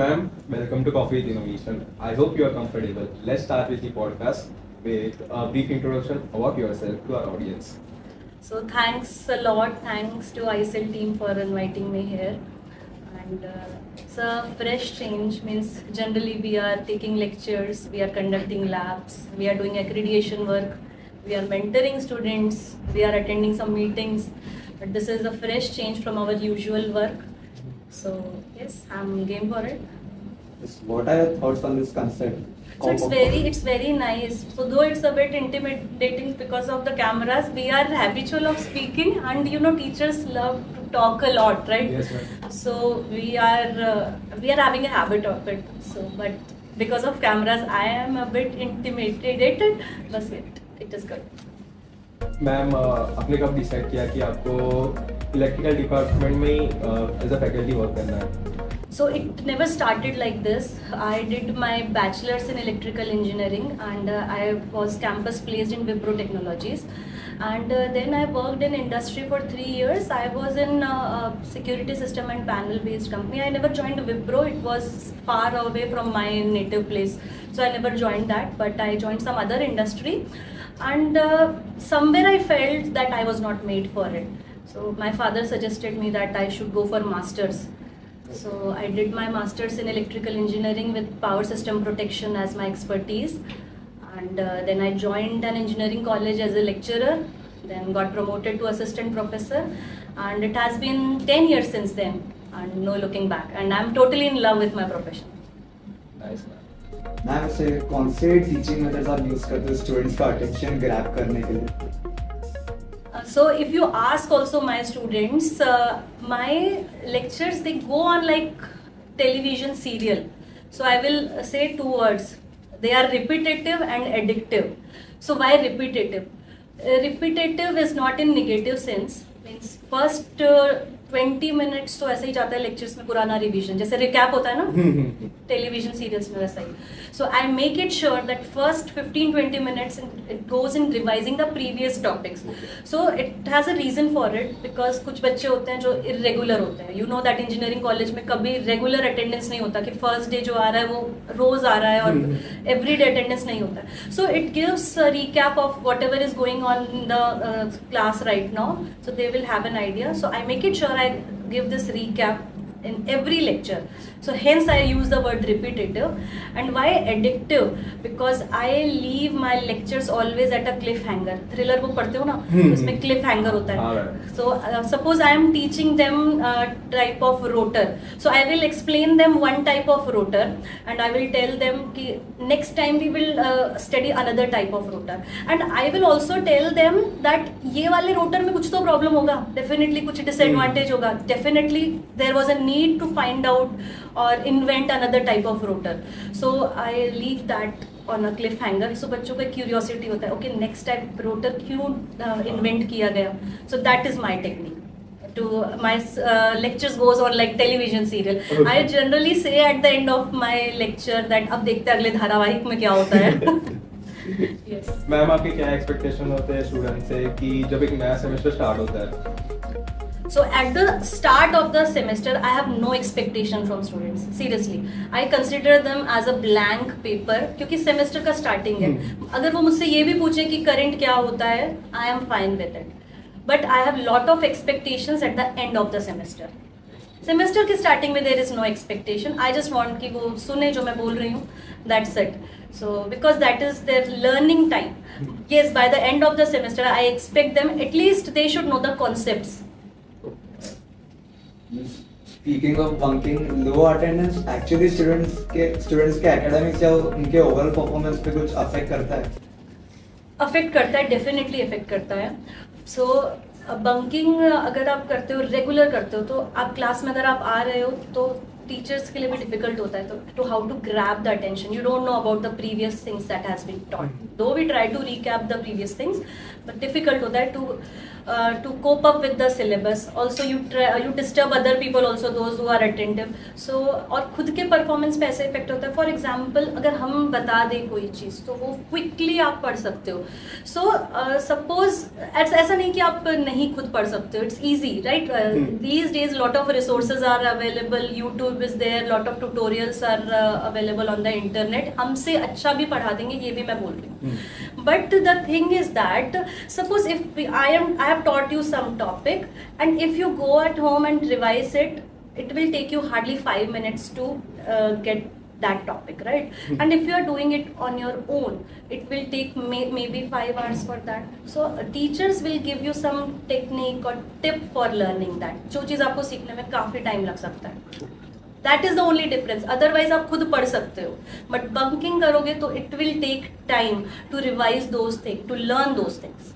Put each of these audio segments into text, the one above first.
ma'am, welcome to Coffee with Innovation. I hope you are comfortable. Let's start with the podcast with a brief introduction about yourself to our audience. So thanks a lot. Thanks to ISL team for inviting me here. And it's a fresh change. Means generally we are taking lectures, we are conducting labs, we are doing accreditation work, we are mentoring students, we are attending some meetings. But this is a fresh change from our usual work. So yes, I'm game for it. What are your thoughts on this concept? So it's very nice. So though it's a bit intimidating because of the cameras, we are habitual of speaking, and teachers love to talk a lot, right? Yes, ma'am. So we are having a habit of it. So but because of cameras, I am a bit intimidated. But it is good. Ma'am आपने कब decide किया कि आपको electrical department में as a faculty work करना है? So it never started like this. I did my bachelor's in electrical engineering, and I was campus placed in Wipro Technologies, and then I worked in industry for 3 years. I was in a security system and panel based company. I never joined Wipro. It was far away from my native place, so I never joined that, but I joined some other industry, and somewhere I felt that I was not made for it. So my father suggested me that I should go for masters. So I did my master's in electrical engineering with power system protection as my expertise, and then I joined an engineering college as a lecturer, then got promoted to assistant professor, and it has been 10 years since then, and no looking back, and I'm totally in love with my profession. Nice ma'am. Ma'am वैसे कौन से teaching methods आप use करते हो students का attention grab करने के लिए? So if you ask also my students, my lectures, they go on like television serial. So I will say 2 words. They are repetitive and addictive. So why repetitive? Repetitive is not in negative sense. Means first 20 minutes तो ऐसे ही जाता है lectures में पुराना revision, जैसे recap होता है ना टेलीविजन सीरियल्स में, वैसा ही. So I make it sure that first 15-20 minutes it goes in revising the previous topics. So it has a reason for it, because कुछ बच्चे होते हैं जो irregular होते हैं. You know that engineering college में कभी regular attendance नहीं होता कि first day जो आ रहा है वो रोज आ रहा है और every day attendance नहीं होता है. So it gives a recap of whatever is going on in the class right now, so they will have an idea. So I make it sure I give this recap in every lecture. So hence I use the word repetitive. And why addictive? Because I leave my lectures always at a cliffhanger. Thriller book पढ़ते हो ना, उसमें cliffhanger होता है. So suppose I am teaching them type of rotor. So I will explain them one type of rotor, and I will tell them कि next time we will study another type of rotor. And I will also tell them that ये वाले rotor में कुछ तो problem होगा, definitely कुछ disadvantage होगा, definitely there was a need to find out or invent another type of rotor. So I leave that on a cliffhanger. So बच्चों को curiosity होता है, okay next type rotor क्यों invent किया गया. So that is my technique. To my lectures goes on like television serial. Okay. I generally say at the end of my lecture that अब देखते हैं अगले धारावाहिक में क्या होता है. Yes. मैम आपके क्या एक्सपेक्टेशन होते हैं स्टूडेंट से कि जब एक नया सेमेस्टर स्टार्ट होता है? So at the start of the semester, I have no expectation from students. Seriously, I consider them as a blank paper, क्योंकि semester का starting है. अगर वो मुझसे ये भी पूछे कि current क्या होता है, I am fine with it. But I have lot of expectations at the end of the semester. Semester के starting में there is no expectation. I just want कि वो सुने जो मैं बोल रही हूँ. That's it. So because that is their learning time. Yes, by the end of the semester, I expect them at least they should know the concepts. Speaking of bunking, low attendance actually students के academics या उनके overall performance पे कुछ affect करता है? Affect करता है, definitely affect करता है. So bunking अगर आप करते हो, regular करते हो, तो आप class में अगर आप आ रहे हो तो टीचर्स के लिए भी डिफिकल्ट होता है तो how to grab the attention. You don't know about the previous things that has been taught, though we try to recap the previous things, but difficult होता है to to cope up with the syllabus. Also you disturb other people also, those who are attentive. So और खुद के performance पे ऐसे effect होता है. For example अगर हम बता दें कोई चीज़ तो वो quickly आप पढ़ सकते हो. So suppose ऐसा नहीं कि आप नहीं खुद पढ़ सकते हो. It's easy, right? These days lot of resources are available. YouTube is there. Lot of tutorials are available on the internet. हमसे अच्छा भी पढ़ा देंगे, ये भी मैं बोल रही हूँ. But the thing is that suppose if I have taught you some topic, and if you go at home and revise it, it will take you hardly 5 minutes to get that topic, right? And if you are doing it on your own, it will take maybe 5 hours for that. So teachers will give you some technique or tip for learning that. जो चीज़ आपको सीखने में काफ़ी time लग सकता है. That is the only difference. Otherwise आप खुद पढ़ सकते हो. But bunking करोगे तो it will take time to revise those things, to learn those things.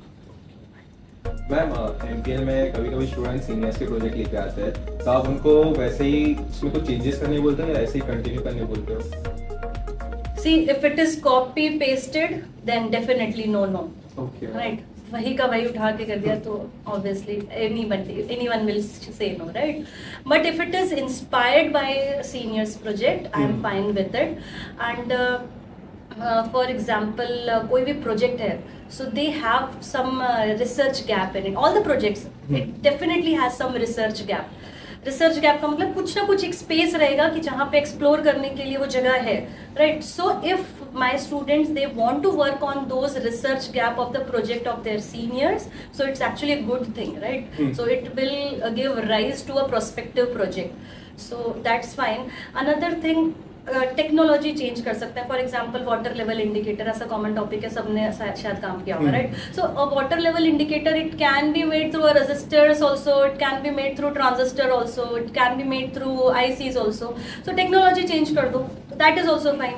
Ma'am MPL में कभी कभी स्टूडेंट सीनियर्स के प्रोजेक्ट लेके आते हैं, तो आप उनको वैसे ही उसमें कुछ चेंजेस करने बोलते हो या ऐसे ही कंटिन्यू करने बोलते हो? See, if it is copy pasted, then definitely no. Okay. Right. वही का वही उठा के कर दिया तो obviously anyone will say no, right? But if it is inspired by seniors project, I am fine with it. And for example, कोई भी project है, so they have some research gap in it. All the projects, it definitely has some research gap. Research gap का मतलब कुछ ना कुछ एक space रहेगा कि जहाँ पे एक्सप्लोर करने के लिए वो जगह है, right? So if my students they want to work on those research gap of the project of their seniors, so it's actually a good thing, right? So it will give rise to a prospective project, so that's fine. Another thing, technology change कर सकते हैं. For example water level indicator, ऐसा common topic है, सबने शायद काम किया होगा, right? So water level indicator, it can be made through resistors also, it can be made through transistor also, it can be made through ICs also. So technology change कर दो, that is also fine.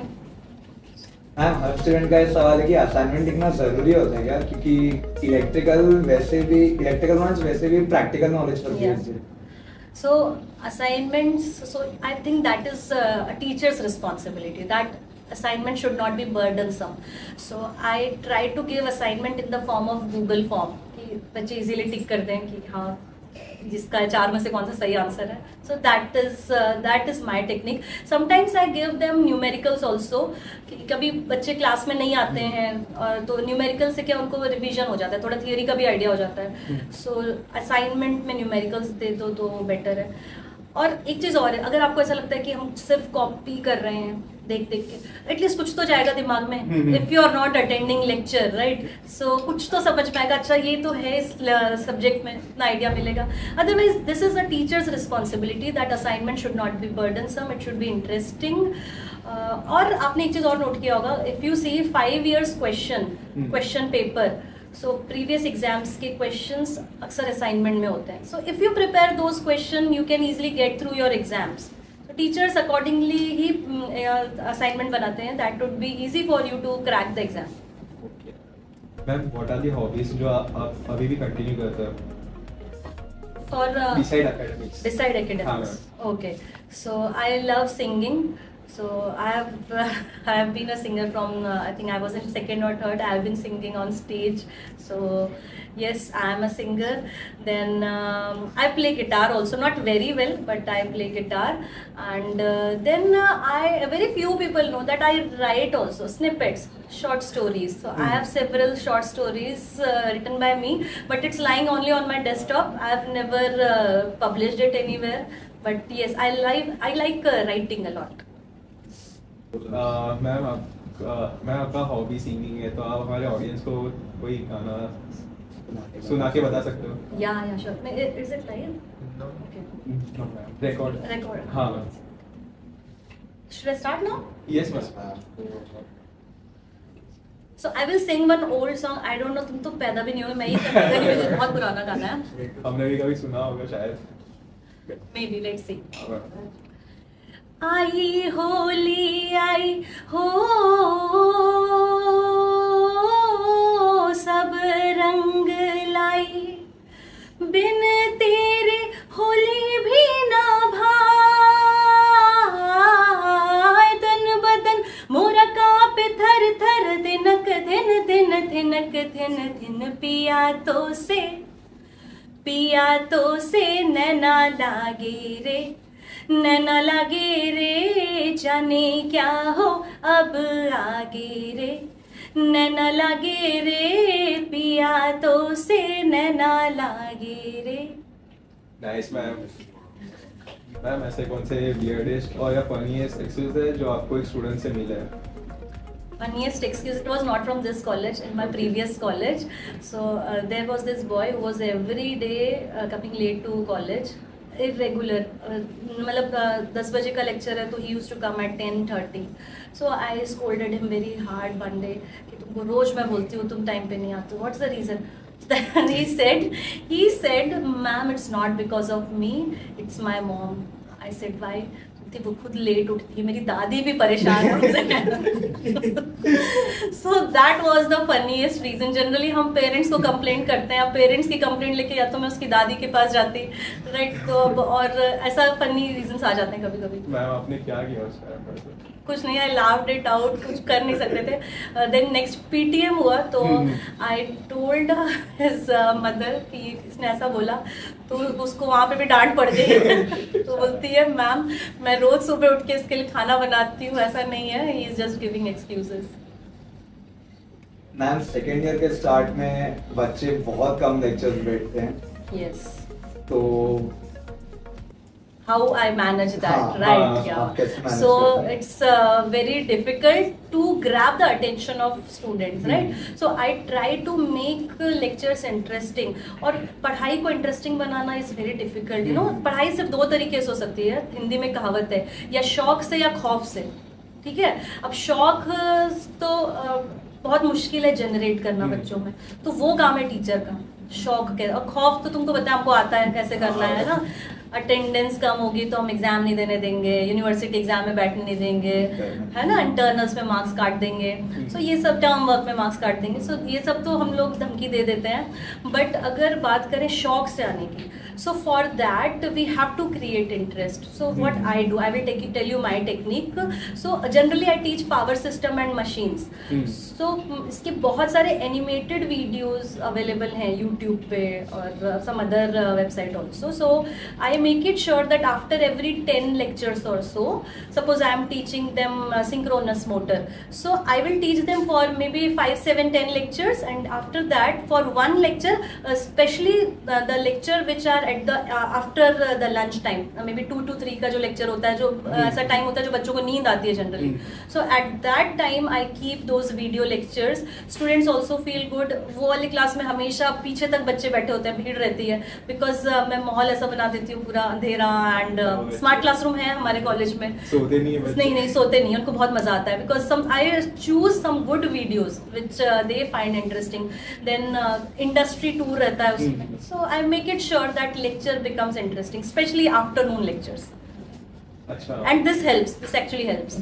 Ma'am हर student का ये सवाल है कि assignment लिखना जरूरी होता है क्या? क्योंकि इलेक्ट्रिकल नॉलेज वैसे भी प्रैक्टिकल नॉलेज पर बेस्ड है. So assignments, so I think that is a teacher's responsibility. That assignment should not be burdensome. So I try to give assignment in the form of Google form कि बच्चे easily टिक कर दें कि हाँ जिसका 4 में से कौन सा सही आंसर है. So that is my technique. Sometimes I give them numericals also. कि कभी बच्चे क्लास में नहीं आते हैं तो न्यूमेरिकल से क्या उनको रिवीजन हो जाता है, थोड़ा थियरी का भी आइडिया हो जाता है. सो असाइनमेंट में न्यूमेरिकल्स दे दो तो बेटर है. और एक चीज़ और है, अगर आपको ऐसा लगता है कि हम सिर्फ कॉपी कर रहे हैं देख के, एटलीस्ट कुछ तो जाएगा दिमाग में. If you are not attending lecture, right? So कुछ तो समझ पाएगा, अच्छा ये तो है इस सब्जेक्ट में, इतना आइडिया मिलेगा. Otherwise this is a teacher's responsibility that assignment should not be burdensome, it should be interesting. और आपने एक चीज़ और नोट किया होगा, if you see 5 years question paper, so previous exams के क्वेश्चंस अक्सर असाइनमेंट में होते हैं. So if you prepare those question you can easily get through your exams. Teachers accordingly ही असाइनमेंट बनाते हैं, that would be easy for you to crack the exam. Ma'am what are the hobbies जो आप अभी भी continue करते हो for beside academics? Beside academics, okay. So I love singing. So I have been a singer from I think I was in 2nd or 3rd. I have been singing on stage. So yes, I am a singer. Then I play guitar also, not very well, but I play guitar. And then very few people know that I write also snippets, short stories. So I have several short stories written by me, but it's lying only on my desktop. I have never published it anywhere. But yes, I like writing a lot. Ma'am आपका hobby singing है, तो आप हमारे audience को कोई गाना सुना के बता सकते हो? Yeah, sure. Is it live? No. Okay. No, ma'am. Record. हाँ ma'am. Should I start now? Yes ma'am. So I will sing one old song. I don't know, तुम तो पैदा भी नहीं हुए, मैं ही बहुत पुराना गाना है. हमने भी कभी सुना होगा शायद. Maybe, let's see. आई होली आई हो, सब रंग लाई, बिन तेरे होली भी ना भाई. तन बदन मोरा कांपे थर थर, दिनक दिन दिन, थिनक थिन थिन पिया तो से पिया तो से नैना लागे रे, नैना लागे रे, जाने क्या हो अब आगे रे, नैना लागे रे, पिया तो से नैना लागे रे। Nice ma'am. मैम ऐसे कौन से वियर्डेस्ट और या फनीएस्ट एक्सक्यूज है जो आपको एक स्टूडेंट से मिले हैं? Funniest excuse, it was not from this college, in my previous college. So there was this boy who was every day coming late to college, irregular. मतलब 10 बजे का लेक्चर है तो he used to come at 10:30. So I scolded him very hard one day कि तुमको रोज मैं बोलती हूँ तुम टाइम पे नहीं आते, what's the reason? Then he said ma'am, it's not because of me, it's my mom. I said why? वो खुद लेट उठती है, मेरी दादी भी परेशान है उससे। So that was the funniest reason. Generally हम पेरेंट्स को कंप्लेंट करते हैं, पेरेंट्स की कंप्लेंट लेके या तो मैं उसकी दादी के पास जाती, राइट, तो और ऐसा फनी रीजंस आ जाते हैं कभी कभी। मैम आपने क्या किया उस टाइम पर? कुछ नहीं, आई लाफ्ड इट आउट, कुछ कर नहीं सकते थे। देन नेक्स्ट पीटीएम हुआ तो आई टोल्ड हिज मदर कि इसने ऐसा बोला, तो उसको वहाँ पे भी डांट पड़ गई। तो बोलती है मैम मैं रोज सुबह उठ के इसके लिए खाना बनाती हूँ, ऐसा नहीं है, he is just giving excuses. Ma'am second year के स्टार्ट में बच्चे बहुत कम लेक्चर्स बैठते हैं। यस, तो how I manage that, हाँ, right? हाँ, Yeah. So it's very difficult to grab the attention of students, right? So I try to make lectures interesting. और पढ़ाई को interesting banana is very difficult. You know, पढ़ाई सिर्फ दो तरीके से हो सकती है, हिंदी में कहावत है, या शौक से या खौफ से, ठीक है? अब शौक तो बहुत मुश्किल है जनरेट करना बच्चों में, तो वो काम है टीचर का, शौक के। और खौफ तो तुमको पता है, हमको आता है कैसे करना है ना। अटेंडेंस कम होगी तो हम एग्जाम नहीं देने देंगे, यूनिवर्सिटी एग्जाम में बैठने नहीं देंगे, है ना, इंटरनल्स में मार्क्स काट देंगे, सो ये सब टर्म वर्क में मार्क्स काट देंगे, सो ये सब तो हम लोग धमकी दे देते हैं। बट अगर बात करें शौक से आने की, so for that we have to create interest. So what I do, I will tell you my technique. So generally I teach power system and machines. So इसके बहुत सारे एनिमेटेड वीडियोज अवेलेबल हैं यूट्यूब पे और some other website also. So I make it sure that after every 10 lectures or so, suppose I am teaching them synchronous motor, so I will teach them for maybe 5, 7, 10 lectures, and after that for one lecture, especially the lecture which are at the after the lunch time, maybe 2 to 3 का जो lecture होता है, जो ऐसा time होता है जो बच्चों को नींद आती है generally, so at that time I keep those video lectures. Students also feel good. वो वाली क्लास में हमेशा पीछे तक बच्चे बैठे होते हैं, भीड़ रहती है, because मैं माहौल ऐसा बना देती हूँ पूरा अंधेरा, एंड स्मार्ट क्लासरूम है हमारे कॉलेज में। सोते नहीं है? नहीं सोते नहीं, उनको बहुत मजा आता है, because some I choose some good videos which they find interesting. Then industry tour रहता है उसमें, so I make it sure that lecture becomes interesting, specially afternoon lectures. अच्छा, and this helps, this actually helps.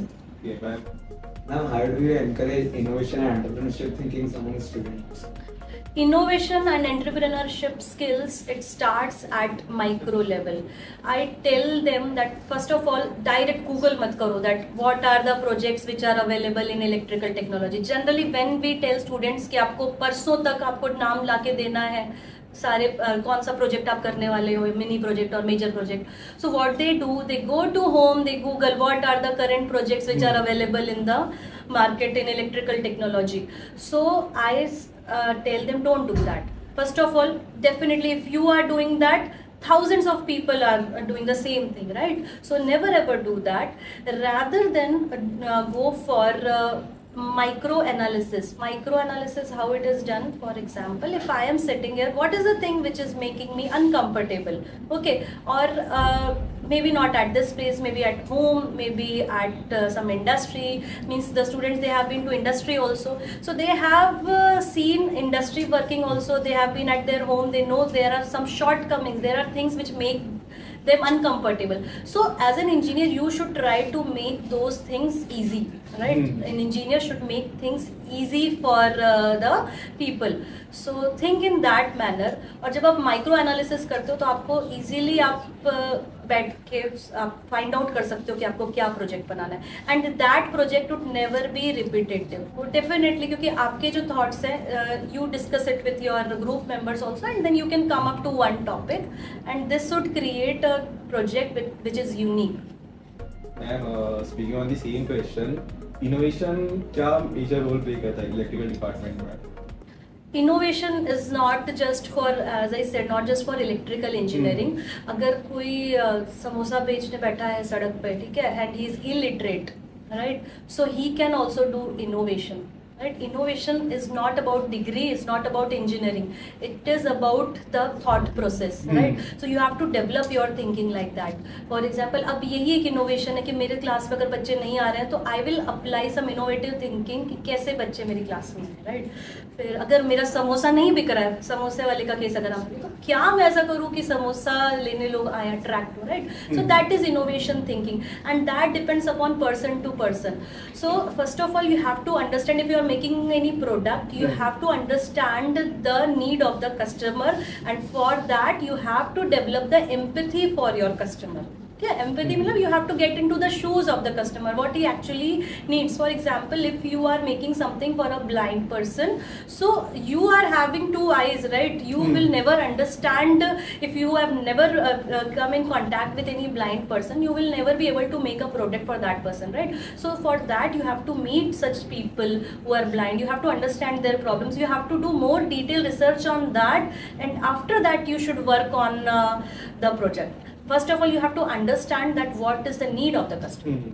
Ma'am, how do you encourage innovation and entrepreneurship thinking among students? Innovation and entrepreneurship skills, it starts at micro level. I tell them that first of all, direct Google mat karo that what are the projects which are available in electrical technology. Generally when we tell students कि आपको परसों तक आपको नाम लाके देना है सारे कौन सा प्रोजेक्ट आप करने वाले हो, मिनी प्रोजेक्ट और major project, so what they do, they go to home, they Google what are the current projects which are available in the market in electrical technology. So I tell them don't do that. First of all, definitely if you are doing that, thousands of people are doing the same thing, right? So never ever do that. Rather than go for micro analysis. How it is done? For example, if I am sitting here, what is the thing which is making me uncomfortable? Okay, or maybe not at this place, maybe at home, maybe at some industry. Means the students, they have been to industry also, so they have seen industry working also. They have been at their home, they know there are some shortcomings, there are things which make them uncomfortable. So as an engineer, you should try to make those things easy. right? An engineer should make things easy for the people. So think in that manner. और जब आप micro analysis करते हो तो आपको easily आप बैठ के आप फाइंड आउट कर सकते हो कि आपको क्या प्रोजेक्ट बनाना है, and that project would never be repetitive definitely, क्योंकि आपके जो थॉट्स हैं you discuss it with your group members also, and then you can come up to one topic, and this would create a project which is unique. Ma'am, speaking on the same question, innovation क्या major role play करता है electrical department में? Innovation is not just for, as I said, not just for electrical engineering. अगर कोई समोसा बेचने बैठा है सड़क पे, ठीक है, and he is illiterate, right, so he can also do innovation, right? Innovation is not about degree, it's not about engineering, it is about the thought process, right? So you have to develop your thinking like that. For example, अब यही एक innovation है कि मेरे class में अगर बच्चे नहीं आ रहे हैं तो I will apply some innovative thinking कि कैसे बच्चे मेरी क्लास में हैं, right? फिर अगर मेरा समोसा नहीं बिक रहा है, समोसे वाले का केस अगर आप, तो क्या मैं ऐसा करूँ कि समोसा लेने लोग आए, अट्रैक्ट हो, right? So that is innovation thinking, and that depends upon person to person. So first of all you have to understand, if you are making any product, you have to understand the need of the customer, and for that you have to develop the empathy for your customer. Okay, empathy means you have to get into the shoes of the customer, what he actually needs. For example, if you are making something for a blind person, so you are having two eyes, right? You will never understand, if you have never come in contact with any blind person, you will never be able to make a product for that person, right? So for that you have to meet such people who are blind, you have to understand their problems, you have to do more detailed research on that, and after that you should work on the project. First of all, you have to understand that what is the need of the customer.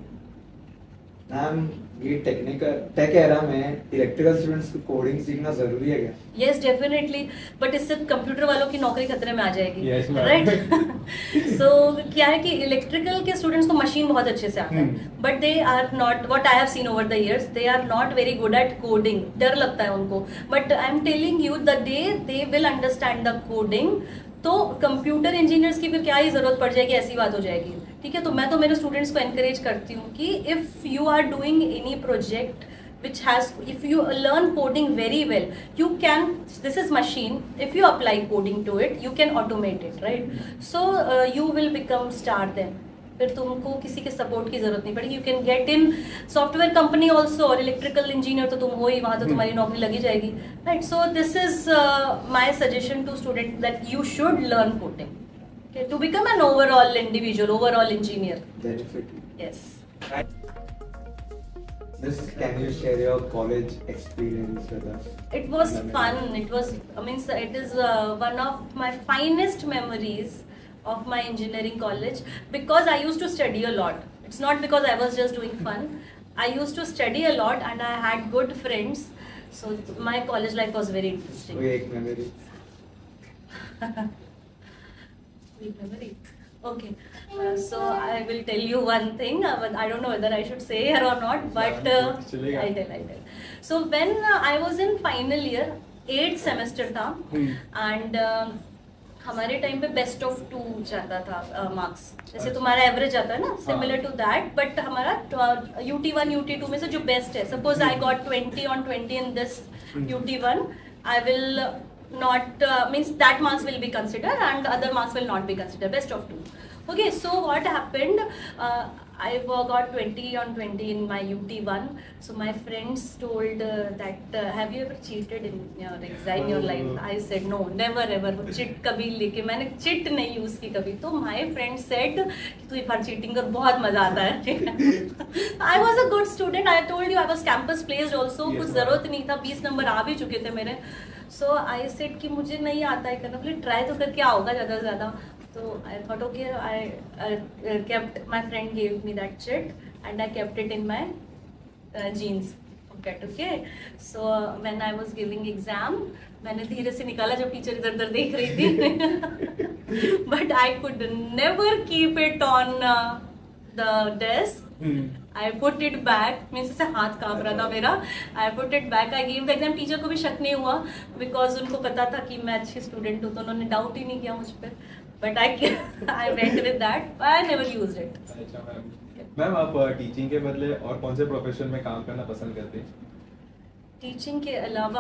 Ma'am, ये tech era में electrical students को coding सीखना जरूरी है क्या? Yes, definitely. But इससे computer वालों की नौकरी खतरे में आ जाएगी, yes, right? So क्या है कि इलेक्ट्रिकल के स्टूडेंट्स को मशीन बहुत अच्छे से आता है, but they are not, what I have seen over the years, they are not very good at coding. डर लगता है उनको, but I am telling you the day they will understand the coding, तो कंप्यूटर इंजीनियर्स की फिर क्या ही जरूरत पड़ जाएगी, ऐसी बात हो जाएगी, ठीक है? तो मैं तो मेरे स्टूडेंट्स को एनकरेज करती हूँ कि if you are doing any project which has, if you learn coding very well, you can, this is machine, if you apply coding to it, you can automate it, right? So you will become star then. फिर तुमको किसी के support की जरूरत नहीं पड़ेगी, you can get in software company also, और electrical engineer तो तुम हो ही, वहाँ तो तुम्हारी नौकरी लगी जाएगी, right? So this is my suggestion to student that you should learn coding to become an overall individual, overall engineer. Yes. Miss, can you share your college experience with us? It was fun. It was, I mean, it is one of my finest memories of my engineering college, because I used to study a lot. It's not because I was just doing fun. I used to study a lot and I had good friends. So my college life was very interesting. एक memory. Sweet memory. Okay. So I will tell you one thing. I don't know whether I should say here or not, but I'll tell. So when I was in final year, 8th semester था, and हमारे time पे best of 2 जाता था marks, जैसे तुम्हारा average आता है ना, सिमिलर टू दैट, बट हमारा UT1 UT2 में से जो बेस्ट है, suppose I got 20 on 20 in this UT1, I will not means that marks will be considered and other marks will not be considered, best of 2. Okay, so what happened, I got 20 on 20 in my UT1. So my friends told that have you ever cheated in your exam in your life? I said no, never ever. Chit कभी लेके मैंने chit नहीं use की कभी. तो my friend said कि तू एक बार चीटिंग कर, बहुत मजा आता है. I was a good student. I told you I was campus placed also. कुछ जरूरत नहीं था, 20 नंबर आ भी चुके थे मेरे. So I said कि मुझे नहीं आता है करना, फिर ट्राई तो कर क्या होगा ज़्यादा से ज़्यादा. So I thought, okay, I kept, my friend gave me that chit and I kept it in my jeans pocket. Okay, so when I was giving exam, मैंने धीरे से निकाला जब टीचर इधर उधर देख रही थी. But I could never keep it on the desk. I put it back, means से हाथ कांप रहा था मेरा. I put it back. I gave the exam. Teacher को भी शक नहीं हुआ, because उनको पता था कि मैं अच्छी स्टूडेंट हूँ, तो उन्होंने डाउट ही नहीं किया मुझ पर. But I went with that. I never used it. अच्छा मैम, मैम आप टीचिंग के बदले और कौन से प्रोफेशन में काम करना पसंद करते हैं? टीचिंग के अलावा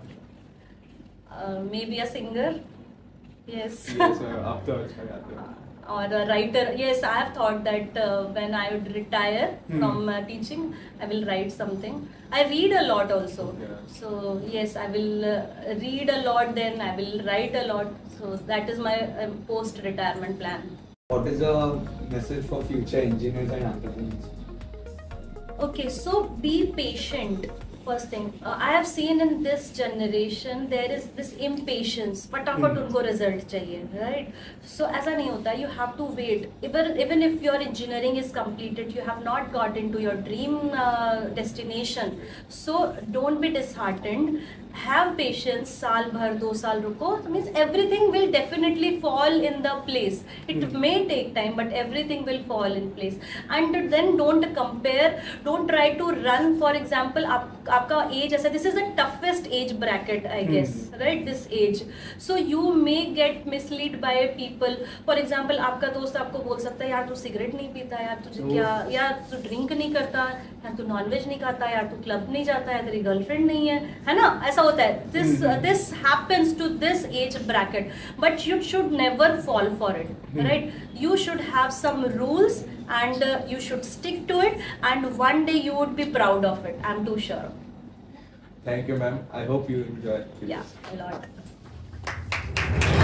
maybe a singer, yes, Yes, ma'am, आप तो अच्छा गाते हो. or a writer. Yes, I have thought that when I would retire from teaching, I will write something. I read a lot also. Okay. So yes, I will read a lot, then I will write a lot. So that is my post-retirement plan. What is the message for future engineers and entrepreneurs? Okay, so be patient. First thing, I have seen in this generation there is this impatience. फटाफट उनको result चाहिए, right? So ऐसा नहीं होता. You have to wait. Even if your engineering is completed, you have not got into your dream destination. So don't be disheartened. Have patience. साल भर 2 साल रुको. Means everything will definitely fall in the place. It may take time, but everything will fall in place. And then don't compare. Don't try to run. For example, आपका age ऐसा. This is the toughest age bracket, I guess, right? This age. So you may get misled by people. For example, आपका दोस्त आपको बोल सकता है यार तू सिगरेट नहीं पीता, यार तुझे क्या, यार तू ड्रिंक नहीं करता, यार तू नॉनवेज नहीं खाता, यार तू क्लब नहीं जाता है, तेरी गर्लफ्रेंड नहीं है ना? ऐसा होता है. This happens to this age bracket, but you should never fall for it, right? You should have some rules and you should stick to it, and one day you would be proud of it. I'm too sure. Thank you, ma'am. I hope you enjoy. Yeah, a lot.